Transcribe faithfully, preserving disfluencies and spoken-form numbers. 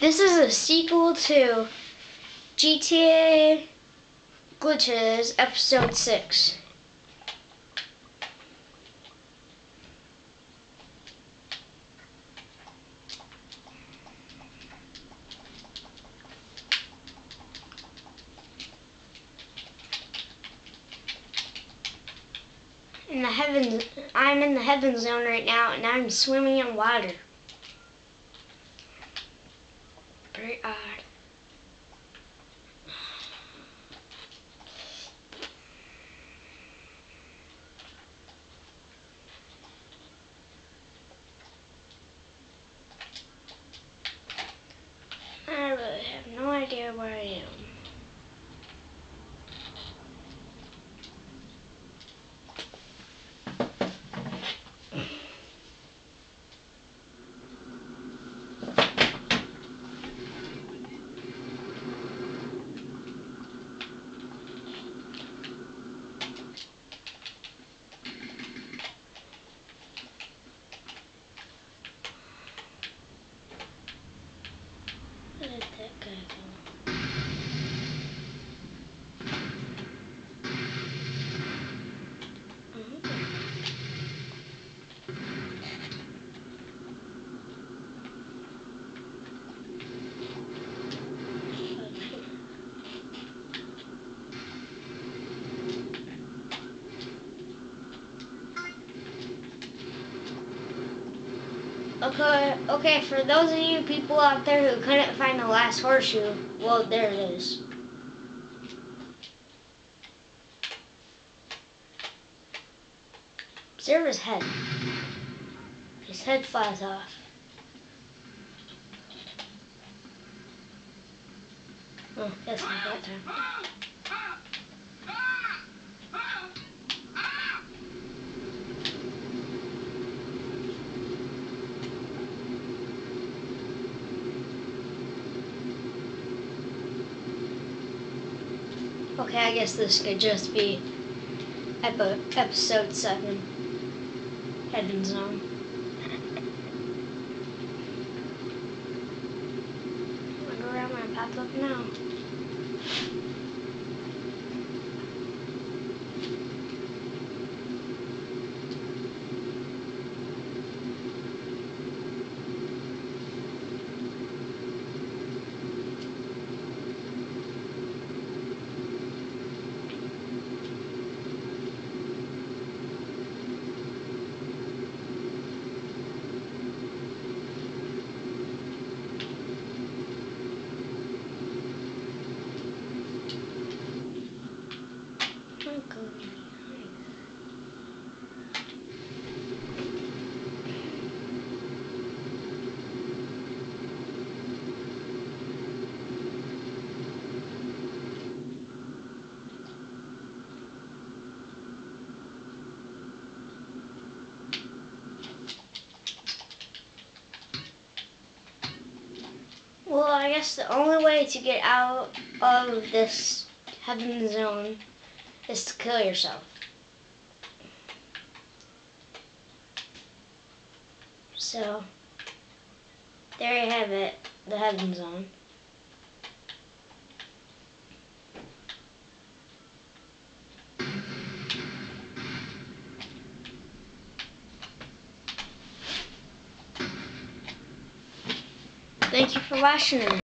This is a sequel to G T A Glitches Episode six. In the heavens, I'm in the heaven zone right now, and I'm swimming in water. Very odd. I really have no idea where I am. Where did that guy go? Okay, okay, for those of you people out there who couldn't find the last horseshoe, well, there it is. Observe his head. His head flies off. Oh, that's not that time. Okay, I guess this could just be epi episode seven. Heaven Zone. Wonder where I'm gonna pop up now. Well, I guess the only way to get out of this heaven zone is to kill yourself. So, there you have it, the heaven zone. Thank you for watching.